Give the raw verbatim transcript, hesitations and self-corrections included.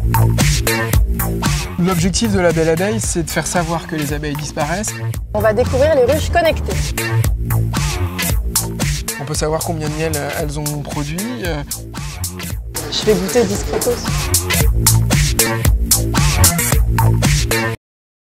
L'objectif de la Belle Abeille, c'est de faire savoir que les abeilles disparaissent. On va découvrir les ruches connectées. On peut savoir combien de miel elles ont produit. Je vais goûter discretos.